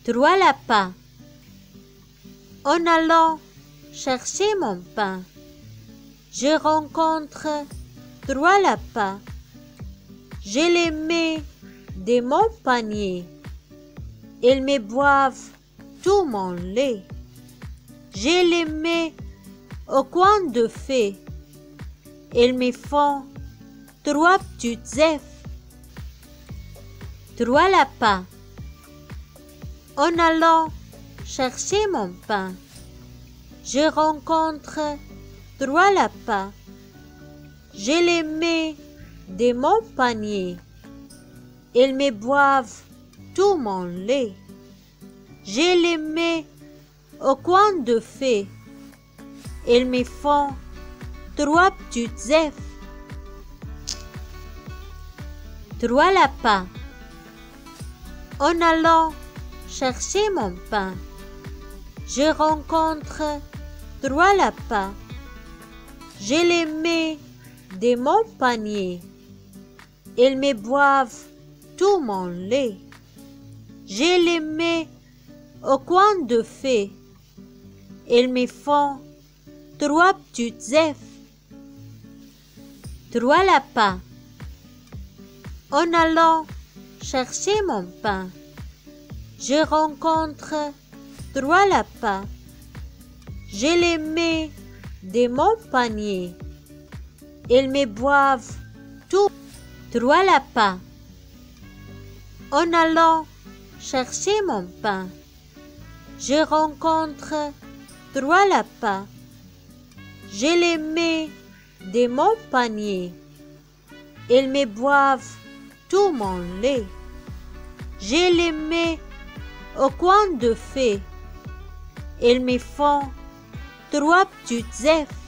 Trois lapins. En allant chercher mon pain, je rencontre trois lapins. Je les mets dans mon panier. Ils me boivent tout mon lait. Je les mets au coin de feu. Ils me font trois petites œufs. Trois lapins. En allant chercher mon pain, je rencontre trois lapins. Je les mets dans mon panier. Ils me boivent tout mon lait. Je les mets au coin de feu. Ils me font trois petites œufs. Trois lapins. En allant chercher mon pain, je rencontre trois lapins. Je les mets dans mon panier. Ils me boivent tout mon lait. Je les mets au coin de feu. Ils me font trois petites œufs. Trois lapins. En allant chercher mon pain, je rencontre trois lapins. Je les mets dans mon panier. Ils me boivent tout. Trois lapins. En allant chercher mon pain, je rencontre trois lapins. Je les mets dans mon panier. Ils me boivent tout mon lait. Je les mets au coin de feu. Ils me font trois petites œufs.